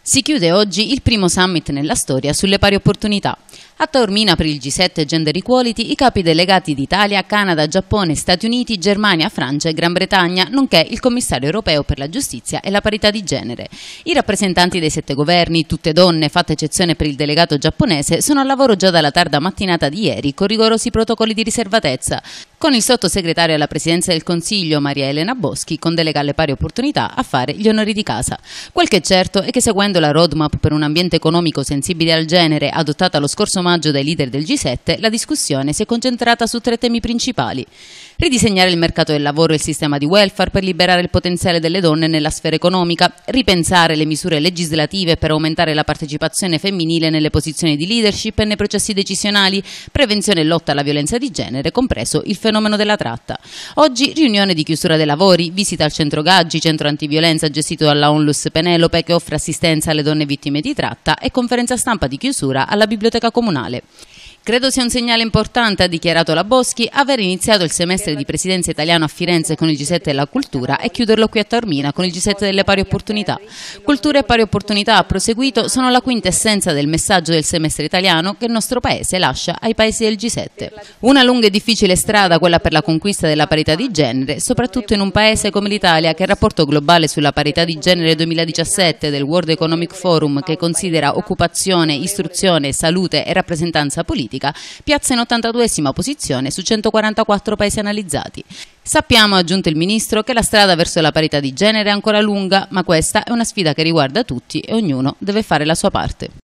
Si chiude oggi il primo summit nella storia sulle pari opportunità. A Taormina per il G7 Gender Equality i capi delegati d'Italia, Canada, Giappone, Stati Uniti, Germania, Francia e Gran Bretagna, nonché il commissario europeo per la giustizia e la parità di genere. I rappresentanti dei 7 governi, tutte donne, fatta eccezione per il delegato giapponese, sono al lavoro già dalla tarda mattinata di ieri con rigorosi protocolli di riservatezza, con il sottosegretario alla Presidenza del Consiglio Maria Elena Boschi, con delega alle pari opportunità, a fare gli onori di casa. Quel che è certo è che seguendo la roadmap per un ambiente economico sensibile al genere adottata lo scorso maggio dai leader del G7, la discussione si è concentrata su 3 temi principali. Ridisegnare il mercato del lavoro e il sistema di welfare per liberare il potenziale delle donne nella sfera economica, ripensare le misure legislative per aumentare la partecipazione femminile nelle posizioni di leadership e nei processi decisionali, prevenzione e lotta alla violenza di genere, compreso il fenomeno della tratta. Oggi riunione di chiusura dei lavori, visita al centro Gaggi, centro antiviolenza gestito dalla Onlus Penelope che offre assistenza alle donne vittime di tratta, e conferenza stampa di chiusura alla Biblioteca Comunale. Credo sia un segnale importante, ha dichiarato la Boschi, aver iniziato il semestre di presidenza italiano a Firenze con il G7 della cultura e chiuderlo qui a Taormina con il G7 delle pari opportunità. Cultura e pari opportunità, ha proseguito, sono la quinta essenza del messaggio del semestre italiano che il nostro Paese lascia ai Paesi del G7. Una lunga e difficile strada quella per la conquista della parità di genere, soprattutto in un Paese come l'Italia che il rapporto globale sulla parità di genere 2017 del World Economic Forum, che considera occupazione, istruzione, salute e rappresentanza politica, piazza in 82esima posizione su 144 paesi analizzati. Sappiamo, ha aggiunto il Ministro, che la strada verso la parità di genere è ancora lunga, ma questa è una sfida che riguarda tutti e ognuno deve fare la sua parte.